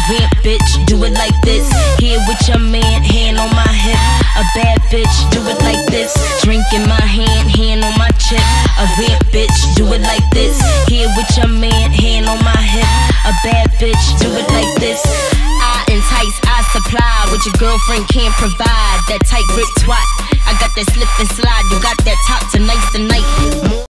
vamp bitch, do it like this. Here with your man, hand on my hip. A bad bitch, do it like this. Drink in my hand, hand on my chip. A vamp bitch, do it like this. Here with your man, hand on my hip. A bad bitch, do it like this. I entice, I supply what your girlfriend can't provide. That tight grip twat, I got that slip and slide. You got that top tonight's the night.